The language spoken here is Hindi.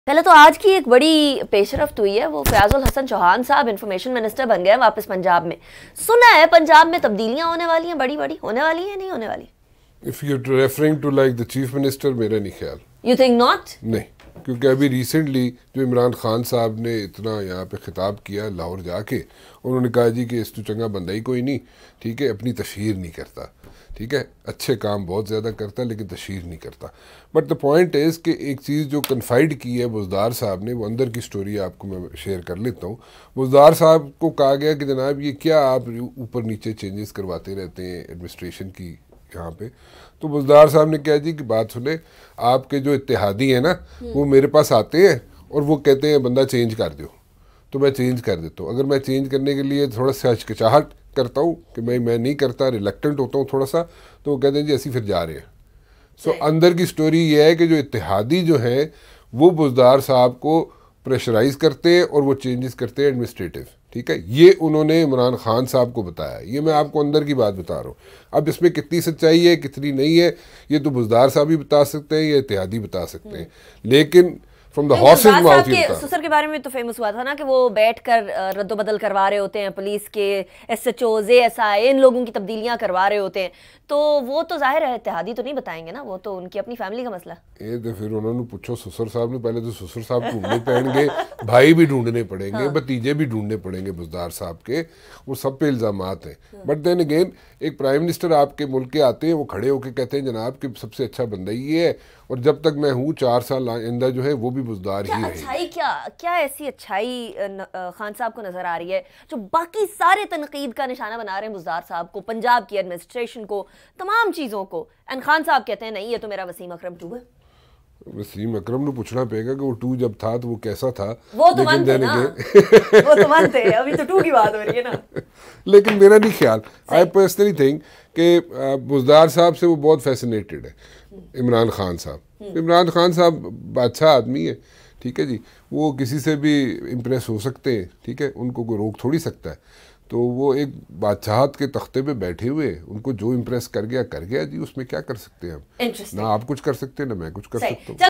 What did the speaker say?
पहले तो आज की एक बड़ी पेशरफ्त हुई है, वो फयाजुल हसन चौहान साहब इंफॉर्मेशन मिनिस्टर बन गए वापस पंजाब में। सुना है पंजाब में तब्दीलियां होने वाली हैं, बड़ी बड़ी होने वाली हैं, नहीं होने वाली? If you referring to like the chief minister, मेरा नहीं ख्याल। You think not? नहीं, क्योंकि अभी रिसेंटली जो इमरान खान साहब ने इतना यहाँ पे खिताब किया लाहौर जाके, उन्होंने कहा जी कि इस तो चंगा बंदा ही कोई नहीं, ठीक है, अपनी तशहीर नहीं करता, ठीक है, अच्छे काम बहुत ज़्यादा करता लेकिन तशहीर नहीं करता। बट द पॉइंट इज़ कि एक चीज़ जो कन्फाइड की है बुज़दार साहब ने, वो अंदर की स्टोरी आपको मैं शेयर कर लेता हूँ। बुज़दार साहब को कहा गया कि जनाब ये क्या आप ऊपर नीचे चेंजेस करवाते रहते हैं एडमिनिस्ट्रेशन की यहाँ पे। तो बुज़दार साहब ने कहा जी कि बात सुने, आपके जो इत्तेहादी हैं ना, वो मेरे पास आते हैं और वो कहते हैं बंदा चेंज कर दो, तो मैं चेंज कर देता हूँ। अगर मैं चेंज करने के लिए थोड़ा सा हिचकिचाहट करता हूँ कि मैं नहीं करता, रिलक्टेंट होता हूँ थोड़ा सा, तो वो कहते हैं जी ऐसी फिर जा रहे हैं। सो अंदर की स्टोरी ये है कि जो इत्तेहादी जो हैं वो बुज़दार साहब को प्रेशराइज करते हैं और वो चेंजेस करते हैं एडमिनिस्ट्रेटिव, ठीक है। ये उन्होंने इमरान खान साहब को बताया, ये मैं आपको अंदर की बात बता रहा हूँ। अब इसमें कितनी सच्चाई है कितनी नहीं है ये तो बुज़दार साहब भी बता सकते हैं या इत्तेहादी बता सकते हैं, लेकिन फ्रॉम द हॉर्सेस माउथ के ससुर के बारे में तो फेमस हुआ था ना कि वो बैठकर रद्दोबदल करवा रहे होते हैं, पुलिस के SHOs ASI इन लोगों की तब्दीलियां करवा रहे होते हैं, तो वो तो जाहिर है इत्तेहादी तो नहीं बताएंगे ना, वो तो उनकी अपनी फैमिली का मसला। ये तो फिर उन्होंने पूछो ससुर साहब ने, पहले तो ससुर साहब ढूंढने पड़ेंगे, भाई भी ढूंढने पड़ेंगे, हाँ। भतीजे भी ढूंढने पड़ेंगे बुज़दार साहब के, वो सब पे इल्ज़ामात हैं। बट देन अगेन एक प्राइम मिनिस्टर आपके मुल्क के आते हैं, वो खड़े होकर कहते हैं जनाब कि सबसे अच्छा बंदा ये है और जब तक मैं हूँ 4 साल आइंदा जो है वो भी बुज़दार ही रहेगा। अच्छाई क्या ऐसी अच्छाई खान साहब को नजर आ रही है जो बाकी सारे तनकीद का निशाना बना रहे हैं बुज़दार साहब को, पंजाब की एडमिनिस्ट्रेशन को, तमाम चीज़ों को, एंड खान साहब कहते हैं नहीं ये तो मेरा वसीम अकरम 2 है। वसीम अकरम ने पूछना पड़ेगा कि वो 2 जब था तो वो कैसा था, वो तो मानते ना वो तो मानते, अभी तो 2 की बात हो रही है ना। लेकिन मेरा नहीं ख्याल, आई पर्सनली थिंक कि बुज़दार साहब से वो बहुत फैसिनेटेड है इमरान खान साहब। इमरान खान साहब बादशाह आदमी है, ठीक है जी, वो किसी से भी इम्प्रेस हो सकते हैं, ठीक है, उनको कोई रोक थोड़ी सकता है। तो वो एक बादशाहत के तख्ते पे बैठे हुए, उनको जो इम्प्रेस कर गया जी, उसमें क्या कर सकते हैं हम, ना आप कुछ कर सकते हैं ना मैं कुछ कर सकता हूँ।